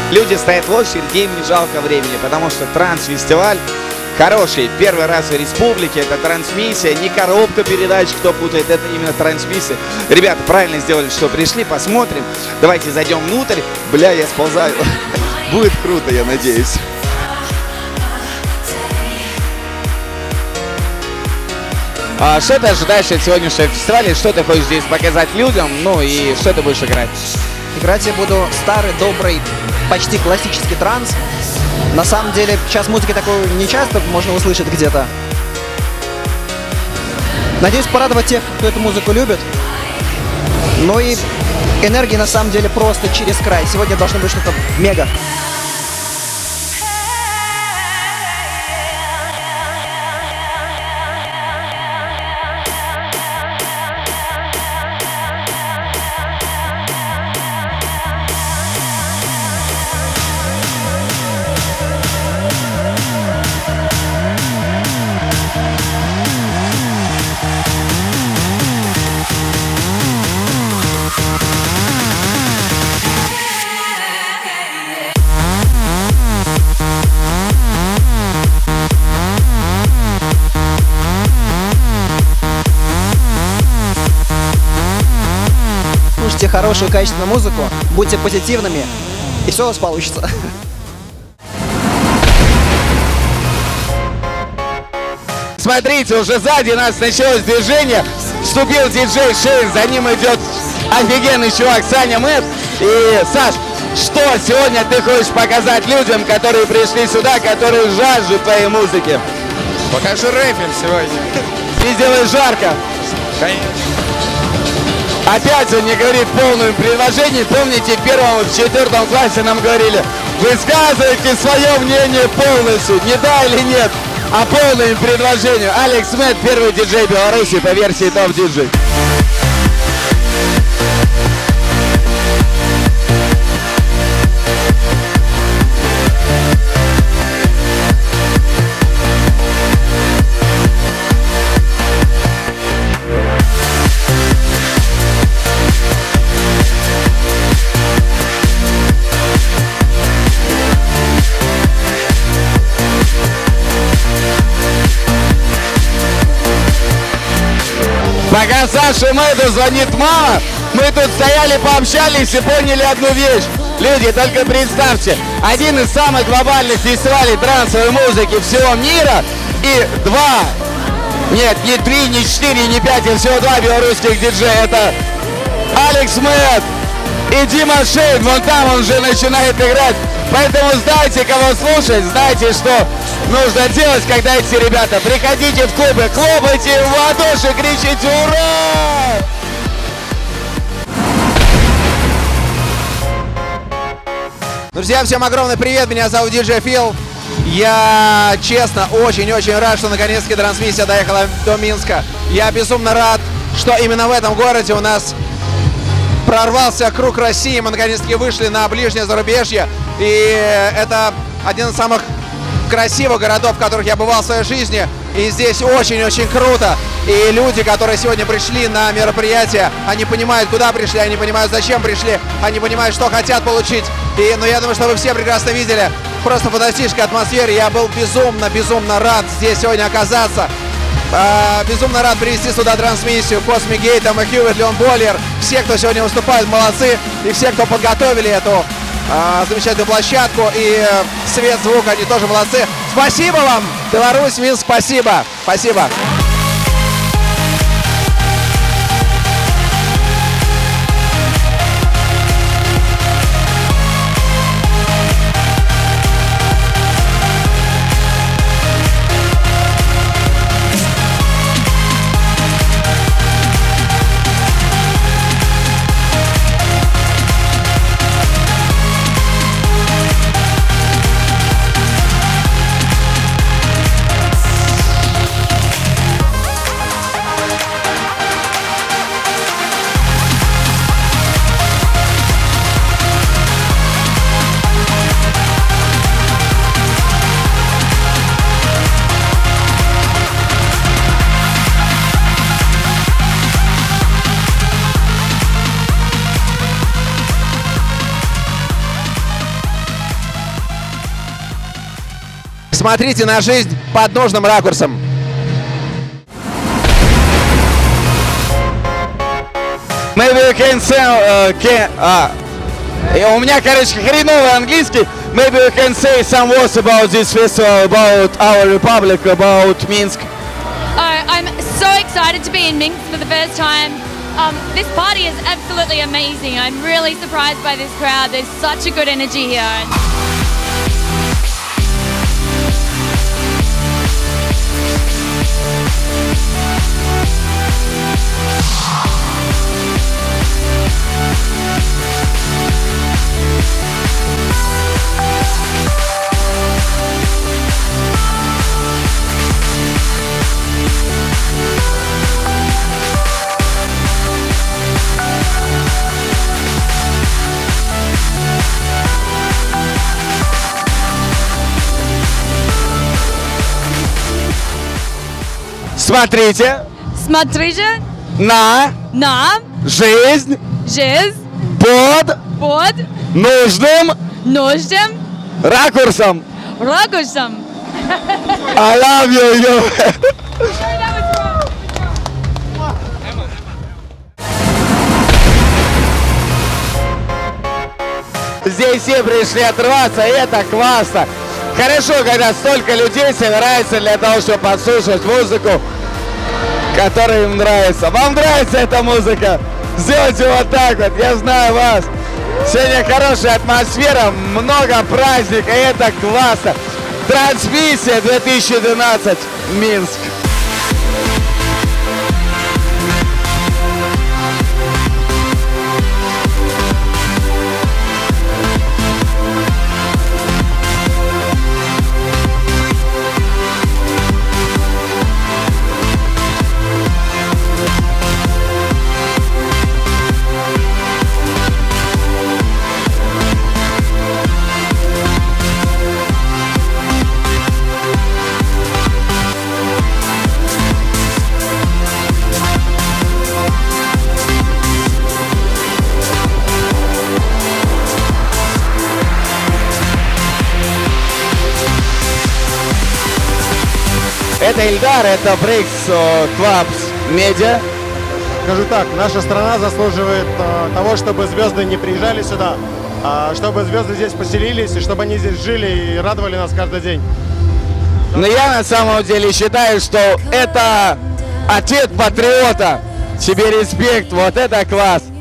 Люди стоят в очереди, им не жалко времени, потому что транс-фестиваль хороший. Первый раз в республике, это трансмиссия, не коробка передач, кто путает, это именно трансмиссия. Ребята правильно сделали, что пришли, посмотрим. Давайте зайдем внутрь. Бля, я сползаю. Будет круто, я надеюсь. А что ты ожидаешь от сегодняшнего фестиваля? Что ты хочешь здесь показать людям? Ну и что ты будешь играть? Играть я буду старый, добрый, почти классический транс. На самом деле, сейчас музыки такой не часто можно услышать где-то. Надеюсь порадовать тех, кто эту музыку любит. Ну и энергии на самом деле просто через край. Сегодня должно быть что-то мега. Слушайте хорошую, качественную музыку, будьте позитивными, и все у вас получится. Смотрите, уже сзади нас началось движение. Вступил диджей Шейн, за ним идет офигенный чувак Саня Мэтт. И, Саш, что сегодня ты хочешь показать людям, которые пришли сюда, которые жаждут твоей музыки? Покажу рэпер сегодня. И сделай жарко. Конечно. Опять он не говорит полное предложение. Помните, в первом, в 4 классе нам говорили: высказывайте свое мнение полностью, не да или нет, а полным предложением. Алекс Мэтт, первый диджей Беларуси по версии Топ Диджей. Пока Саша Мэду звонит мама, мы тут стояли, пообщались и поняли одну вещь. Люди, только представьте, один из самых глобальных фестивалей трансовой музыки всего мира и нет, не 3, не 4, не 5, а всего 2 белорусских диджея. Это Алекс Мэтт и Дима Шейн. Вон там он уже начинает играть. Поэтому знайте, кого слушать, знайте, что нужно делать, когда эти ребята. Приходите в клубы, хлопайте в ладоши, кричите «Ура!». Друзья, всем огромный привет, меня зовут диджей Фил. Я, честно, очень-очень рад, что наконец-таки трансмиссия доехала до Минска. Я безумно рад, что именно в этом городе у нас прорвался круг России. Мы наконец-таки вышли на ближнее зарубежье. И это один из самых красивых городов, в которых я бывал в своей жизни. И здесь очень-очень круто. И люди, которые сегодня пришли на мероприятие, они понимают, куда пришли, они понимают, зачем пришли, они понимают, что хотят получить. Но я думаю, что вы все прекрасно видели просто фантастическую атмосферу. Я был безумно рад здесь сегодня оказаться. Безумно рад привести сюда трансмиссию Cosmic Gate, Хьюит, Леон Боллер. Все, кто сегодня выступает, молодцы. И все, кто подготовили эту замечательную площадку и свет, звук, они тоже молодцы. Спасибо вам, Беларусь, Минск, спасибо. Спасибо. Смотрите на жизнь под нужным ракурсом. Maybe you can say, у меня, короче, хреновый английский. Maybe you can say some words about this festival, about our republic, about Minsk. I'm so excited to be in Minsk for the first time. This party is absolutely amazing. I'm really surprised by this crowd. There's such a good energy here. Смотрите Смотрите на на жизнь жизнь под под нужным нужным ракурсом. ракурсом. I love you, yo. Здесь все пришли отрываться, и это классно. Хорошо, когда столько людей собирается для того, чтобы послушать музыку, которая им нравится. Вам нравится эта музыка? Сделайте вот так вот, я знаю вас. Сегодня хорошая атмосфера, много праздников, и это классно. Трансмиссия 2012, Минск. Это Ильдар, это Breaks Clubs Media. Скажу так, наша страна заслуживает того, чтобы звезды не приезжали сюда, а чтобы звезды здесь поселились, и чтобы они здесь жили и радовали нас каждый день. Но я на самом деле считаю, что это ответ патриота. Тебе респект, вот это класс.